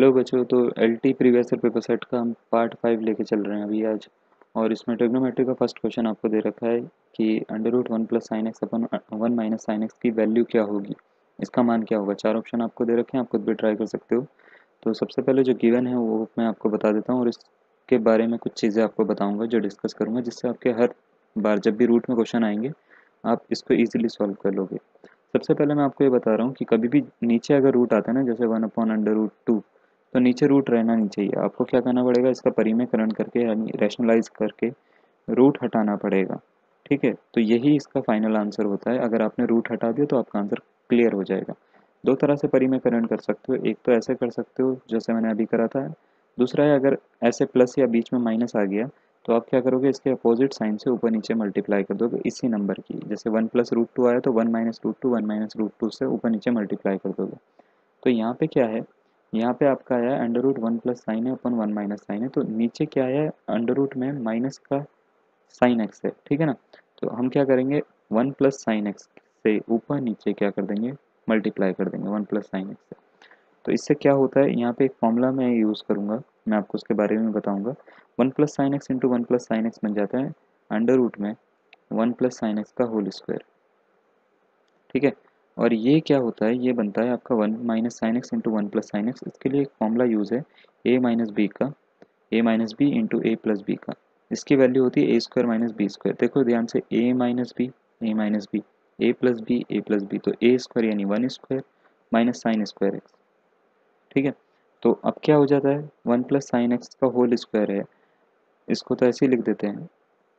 Hello बच्चों, तो LT previous year paper set का हम पार्ट 5 लेके चल रहे हैं अभी आज। और इसमें ट्रिग्नोमेट्री का फर्स्ट क्वेश्चन आपको दे रखा है कि under root 1 plus sine x अपन 1 माइनस साइन एक्स की वैल्यू क्या होगी, इसका मान क्या होगा। 4 ऑप्शन आपको दे रखे हैं, आप खुद भी ट्राई कर सकते हो। तो सबसे पहले जो गिवन है वो मैं आपको बता देता हूँ और इसके बारे में कुछ चीज़ें आपको बताऊँगा जो डिस्कस करूँगा, जिससे आपके हर बार जब भी रूट में क्वेश्चन आएंगे आप इसको ईजिली सॉल्व कर लोगे। सबसे पहले मैं आपको ये बता रहा हूँ कि कभी भी नीचे अगर रूट आता है ना, जैसे 1/√2, तो नीचे रूट रहना नहीं चाहिए। आपको क्या करना पड़ेगा, इसका परिमेयकरण करके यानी रैशनलाइज करके रूट हटाना पड़ेगा। ठीक है, तो यही इसका फाइनल आंसर होता है। अगर आपने रूट हटा दिया तो आपका आंसर क्लियर हो जाएगा। दो तरह से परिमेयकरण कर सकते हो, एक तो ऐसे कर सकते हो जैसे मैंने अभी करा था। दूसरा है अगर ऐसे प्लस या बीच में माइनस आ गया तो आप क्या करोगे, इसके अपोजिट साइन से ऊपर नीचे मल्टीप्लाई कर दोगे इसी नंबर की। जैसे 1+√2 आया तो 1-√2 1-√2 से ऊपर नीचे मल्टीप्लाई कर दोगे। तो यहाँ पे क्या है, यहाँ पे आपका आया अंडर रूट 1 प्लस साइन है अपन 1 माइनस साइन है, तो नीचे क्या है, अंडर रूट में माइनस का साइन एक्स है। ठीक है ना, तो हम क्या करेंगे, 1 प्लस साइन एक्स से ऊपर नीचे क्या कर देंगे, मल्टीप्लाई कर देंगे 1 प्लस साइन एक्स से। तो इससे क्या होता है, यहाँ पे एक फॉर्मूला मैं यूज़ करूँगा, मैं आपको उसके बारे में बताऊँगा। 1 plus sine x into 1 plus sine x बन जाता है अंडर रूट में 1 प्लस साइन एक्स का होल स्क्वायर। ठीक है, और ये क्या होता है, ये बनता है आपका 1 minus sine x into 1 plus sine x. इसके लिए एक फॉर्मूला यूज़ है ए माइनस बी का, A minus B into A plus B का। इसकी वैल्यू होती है A square minus B square. देखो ध्यान से, A minus B, A minus B, A plus B, A plus B, तो ए स्क्वायर यानी 1 square minus sine square x. ठीक है, तो अब क्या हो जाता है, 1 प्लस साइन एक्स का होल स्क्वायर है, इसको तो ऐसे ही लिख देते हैं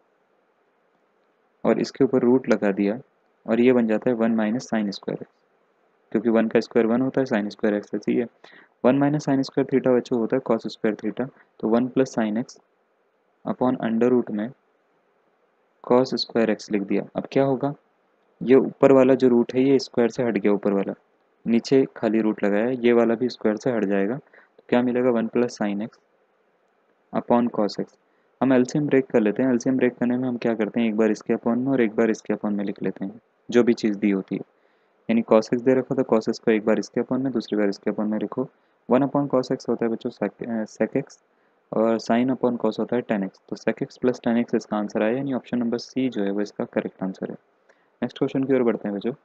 और इसके ऊपर रूट लगा दिया और ये बन जाता है 1 माइनस साइन स्क्वायर एक्स, क्योंकि 1 का स्क्वायर 1 होता है, साइन स्क्वायर एक्स ऐसी है। 1 माइनस साइन स्क्वायर थीटा बच्चों होता है कॉस स्क्वायर थीटा, तो 1 plus sine x upon under root में कॉस स्क्वायर एक्स लिख दिया। अब क्या होगा, ये ऊपर वाला जो रूट है ये स्क्वायर से हट गया, ऊपर वाला नीचे खाली रूट लगाया है, ये वाला भी स्क्वायर से हट जाएगा। तो क्या मिलेगा, 1 plus sine x upon cos x. हम एलसीएम ब्रेक कर लेते हैं। एलसीएम ब्रेक करने में हम क्या करते हैं, एक बार इसके अपॉन में और एक बार इसके अपॉन में लिख लेते हैं जो भी चीज़ दी होती है। यानी कॉस एक्स दे रखा तो कॉस एक्स को एक बार इसके अपॉन में, दूसरी बार इसके अपॉन में लिखो। 1 अपॉन कॉस एक्स होता है बच्चों सेक एक्स, और साइन अपॉन कॉस होता है टेन एक्स। तो sec x plus tan x इसका आंसर आया, यानी ऑप्शन नंबर सी जो है वो इसका करेक्ट आंसर है। नेक्स्ट क्वेश्चन की ओर बढ़ते हैं बच्चों।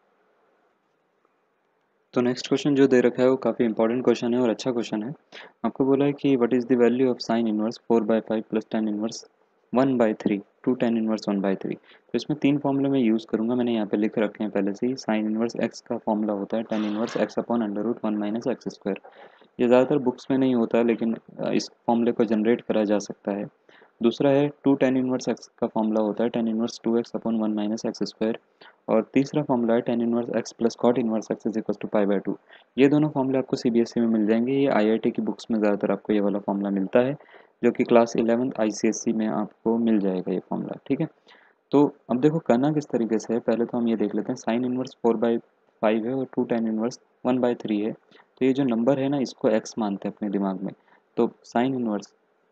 तो नेक्स्ट क्वेश्चन जो दे रखा है वो काफ़ी इंपॉर्टेंट क्वेश्चन है और अच्छा क्वेश्चन है। आपको बोला है कि what is the value of sine inverse 4/5 plus tan inverse 1/3 two tan inverse 1/3। तो इसमें तीन फॉर्मूले मैं यूज़ करूँगा, मैंने यहाँ पे लिख रखे हैं पहले से ही। साइन इनवर्स एक्स का फॉर्मूला होता है tan inverse x upon under root 1 minus x square. ये ज़्यादातर बुक्स में नहीं होता, लेकिन इस फॉर्मूले को जनरेट करा जा सकता है। दूसरा है टू टेन इनवर्स एक्स का फॉर्मूला होता है tan inverse 2x upon 1 minus x square. और तीसरा फॉर्मूला है tan inverse x plus cot inverse x is equal to पाई/2। ये दोनों फॉर्मूले आपको सीबीएसई में मिल जाएंगे। ये आईआईटी की बुक्स में ज़्यादातर आपको ये वाला फॉर्मूला मिलता है, जो कि क्लास 11th आईसीएसई में आपको मिल जाएगा ये फॉर्मूला। ठीक है, तो अब देखो करना किस तरीके से है, पहले तो हम ये देख लेते हैं। साइन इनवर्स 4/5 है और टू टेन इनवर्स 1/3 है, तो ये जो नंबर है ना इसको x मानते हैं अपने दिमाग में। तो sine inverse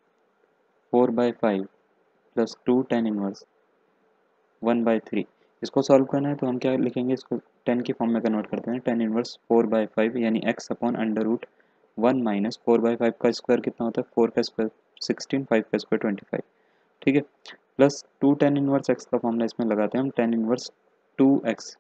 4/5 plus two tan inverse 1/3, इसको सॉल्व करना है तो हम क्या लिखेंगे, इसको 10 की फॉर्म में कन्वर्ट करते हैं। टेन इनवर्स 4/5 यानी x upon under root 1 minus 4/5 का स्क्वायर कितना होता है, 4 का स्क्वायर 16, 5 का स्क्वायर 25। ठीक है, plus two tan inverse x का फॉर्मूला इसमें लगाते हैं हम, टेन इनवर्स 2x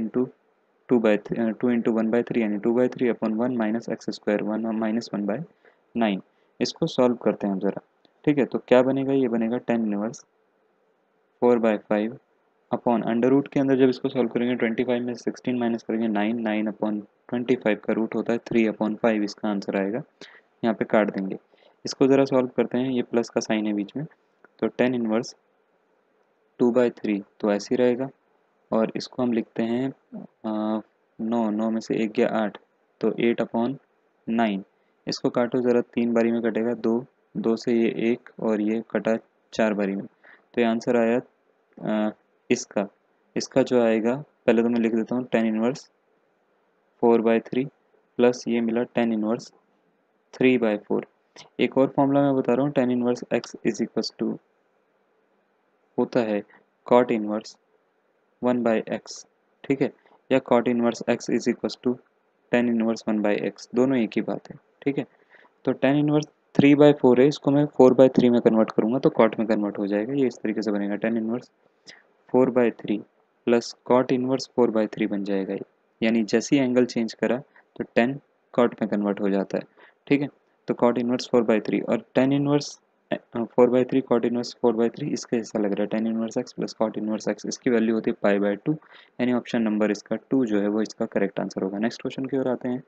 2 इंटू 1/3 यानी 2/3 upon 1 minus x square 1 minus 1/9। इसको सॉल्व करते हैं हम ज़रा। ठीक है, तो क्या बनेगा, ये बनेगा tan inverse 4/5 upon under root के अंदर जब इसको सॉल्व करेंगे 25 में 16 माइनस करेंगे 9, 9 अपॉन 25 का रूट होता है 3/5, इसका आंसर आएगा। यहाँ पे काट देंगे, इसको ज़रा सॉल्व करते हैं। ये प्लस का साइन है बीच में, तो टेन इनवर्स 2/3 तो ऐसे ही रहेगा। और इसको हम लिखते हैं 9 में से एक गया 8, तो 8/9। इसको काटो ज़रा, 3 बारी में कटेगा, 2 2 से ये 1 और ये कटा 4 बारी में। तो ये आंसर आया इसका इसका जो आएगा, पहले तो मैं लिख देता हूँ, टेन इनवर्स 4/3 प्लस ये मिला टेन इनवर्स 3/4। एक और फॉर्मूला मैं बता रहा हूँ, tan inverse x is equal to होता है कॉट इनवर्स 1/x। ठीक है, या cot inverse x is equal to tan inverse 1/x, दोनों एक ही बात है। ठीक है। तो टेन इनवर्स 3/4 है, इसको मैं 4/3 में कन्वर्ट करूँगा तो कॉट में कन्वर्ट हो जाएगा। ये इस तरीके से बनेगा, tan inverse 4/3 plus cot inverse 4/3 बन जाएगा ये। यानी जैसे ही एंगल चेंज करा तो 10 कॉट में कन्वर्ट हो जाता है। ठीक है, तो कॉट इनवर्स 4/3 और 10 इनवर्स 4/3 कॉट इनवर्स 4/3 इसका हिस्सा लग रहा है 10 inverse x plus cot inverse x, इसकी वैल्यू होती है पाई/2, यानी ऑप्शन नंबर इसका 2 जो है वो इसका करेक्ट आंसर होगा। नेक्स्ट क्वेश्चन की ओर आते हैं।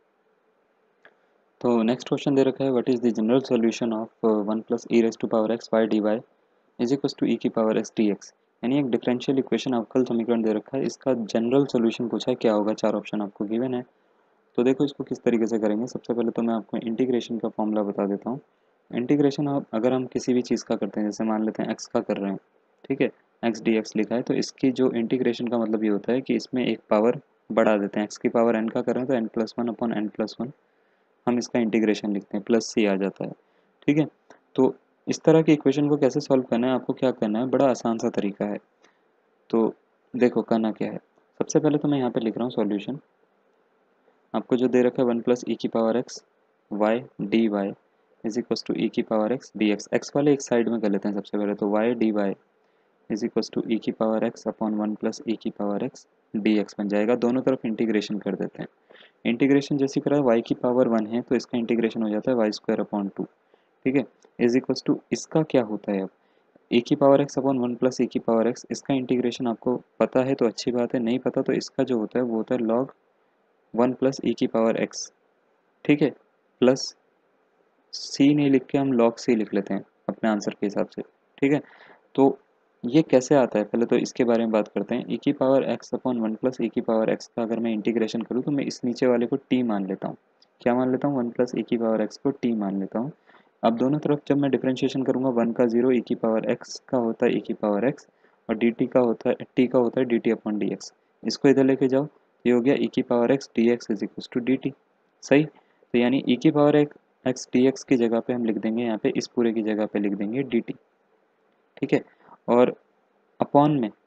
तो नेक्स्ट क्वेश्चन दे रखा है, what is the general solution of 1 plus e raise to power x y d y is equal to e की पावर एक्स डी एक्स। यानी एक डिफरेंशियल इक्वेशन अवकल समीकरण दे रखा है, इसका जनरल सॉल्यूशन पूछा है क्या होगा, चार ऑप्शन आपको गिवन है। तो देखो इसको किस तरीके से करेंगे। सबसे पहले तो मैं आपको इंटीग्रेशन का फॉर्मूला बता देता हूँ। इंटीग्रेशन आप अगर हम किसी भी चीज़ का करते हैं, जैसे मान लेते हैं एक्स का कर रहे हैं, ठीक है, एक्स डी एक्स लिखा है, तो इसकी जो इंटीग्रेशन का मतलब ये होता है कि इसमें एक पावर बढ़ा देते हैं। एक्स की पावर एन का कर रहे हैं तो n+1/n+1 हम इसका इंटीग्रेशन लिखते हैं, प्लस सी आ जाता है। ठीक है, तो इस तरह की इक्वेशन को कैसे सॉल्व करना है, आपको क्या करना है, बड़ा आसान सा तरीका है। तो देखो करना क्या है, सबसे पहले तो मैं यहाँ पे लिख रहा हूँ सॉल्यूशन। आपको जो दे रखा है 1 प्लस ई की power x y d y is equal to e की power x d x. X वाले एक साइड में कर लेते हैं सबसे पहले, तो y d y is equal to e की power x upon 1 plus e की पावर एक्स डी एक्स बन जाएगा। दोनों तरफ इंटीग्रेशन कर देते हैं। इंटीग्रेशन जैसे करा वाई की पावर 1 है तो इसका इंटीग्रेशन हो जाता है वाई स्क्वायर अपॉन 2। ठीक है, इज इक्वल टू इसका क्या होता है अब ए की power x upon 1 plus e की पावर एक्स, इसका इंटीग्रेशन आपको पता है तो अच्छी बात है, नहीं पता तो इसका जो होता है वो होता है लॉग 1 प्लस ई की पावर एक्स। ठीक है, प्लस सी नहीं लिख के हम लॉग सी लिख लेते हैं अपने आंसर के हिसाब से। ठीक है, तो ये कैसे आता है पहले तो इसके बारे में बात करते हैं। ई की power x upon 1 plus e की पावर एक्स का अगर मैं इंटीग्रेशन करूँ तो मैं इस नीचे वाले को टी मान लेता हूँ। क्या मान लेता हूँ, 1 प्लस ई की पावर एक्स को टी मान लेता हूँ। अब दोनों तरफ जब मैं डिफ्रेंशिएशन करूँगा, 1 का 0 ई की पावर एक्स का होता है ई की पावर एक्स और डी टी का होता है टी का होता है d t upon d x. इसको इधर लेके जाओ, ये हो गया ई की power x d x is equal to d t. सही, तो यानी ई की पावर एक्स डी एक्स की जगह पे हम लिख देंगे यहाँ पे, इस पूरे की जगह पे लिख देंगे डी टी। ठीक है, और अपॉन में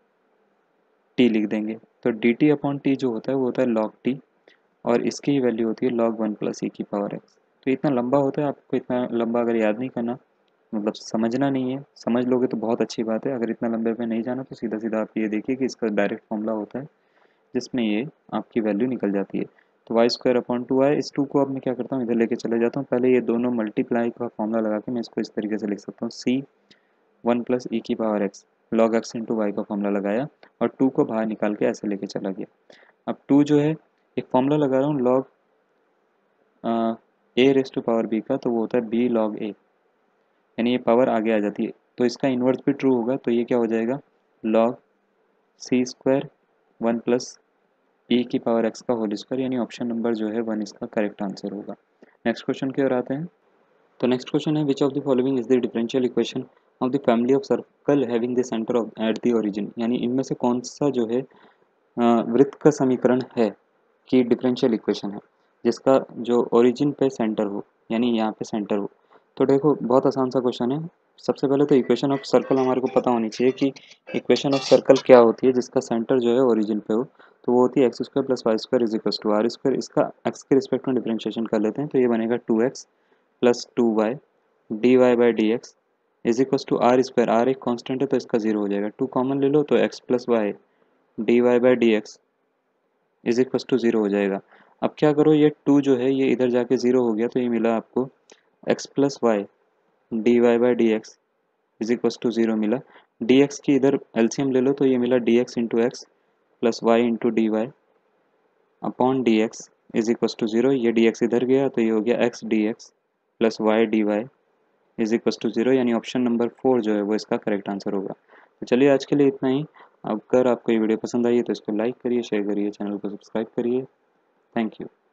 टी लिख देंगे, तो डी टी अपॉन टी जो होता है वो होता है लॉग टी और इसकी वैल्यू होती है लॉग 1 प्लस ई की पावर एक्स। तो इतना लंबा होता है, आपको इतना लंबा अगर याद नहीं करना, मतलब समझना नहीं है, समझ लोगे तो बहुत अच्छी बात है, अगर इतना लंबे पे नहीं जाना तो सीधा सीधा आप ये देखिए कि इसका डायरेक्ट फॉर्मूला होता है जिसमें ये आपकी वैल्यू निकल जाती है। तो वाई स्क्वायर अपॉन 2 इस 2 को अब मैं क्या करता हूँ, इधर लेके चले जाता हूँ। पहले ये दोनों मल्टीप्लाई का फॉर्मूला लगा के मैं इसको इस तरीके से लिख सकता हूँ, सी 1 प्लस ई की power x log x into y का फॉर्मूला लगाया और 2 को बाहर निकाल के ऐसे लेके चला गया। अब 2 जो है एक फॉर्मूला लगा रहा हूँ log a raise to power b का, तो वो होता है बी लॉग ए, यानी ये पावर आगे आ जाती है। तो इसका इन्वर्स भी ट्रू होगा, तो ये क्या हो जाएगा log c square 1 plus e की पावर एक्स का होल स्क्वायर, यानी ऑप्शन नंबर जो है 1 इसका करेक्ट आंसर होगा। नेक्स्ट क्वेश्चन की ओर आते हैं। तो नेक्स्ट क्वेश्चन है, which of the following is the differential equation of the family of circle having the centre of at the origin. यानी इनमें से कौन सा जो है वृत्त का समीकरण है कि डिफरेंशियल इक्वेशन है जिसका जो ओरिजिन पे सेंटर हो, यानी यहाँ पे सेंटर हो। तो देखो बहुत आसान सा क्वेश्चन है। सबसे पहले तो इक्वेशन ऑफ सर्कल हमारे को पता होनी चाहिए कि इक्वेशन ऑफ सर्कल क्या होती है जिसका सेंटर जो है ओरिजिन पे हो। तो वो होती है x square plus y square is equal to r square. इसका एक्स के रिस्पेक्ट में डिफरेंशिएशन कर लेते हैं तो ये बनेगा 2x plus 2y d y by d x is equal to r square. R एक कॉन्स्टेंट है तो इसका जीरो हो जाएगा, 2 कॉमन ले लो तो x plus y d y by d x is equal to zero हो जाएगा। अब क्या करो, ये 2 जो है ये इधर जाके जीरो हो गया तो ये मिला आपको x plus y d y by d x is equal to zero मिला। डी एक्स की इधर एलसीएम ले लो तो ये मिला d x into x plus y into d y upon d x is equal to zero. ये d x इधर गया तो ये हो गया x d x plus y d y is equal to zero, यानी ऑप्शन नंबर 4 जो है वो इसका करेक्ट आंसर होगा। तो चलिए आज के लिए इतना ही। अगर आपको ये वीडियो पसंद आई है तो इसको लाइक करिए, शेयर करिए, चैनल को सब्सक्राइब करिए। Thank you.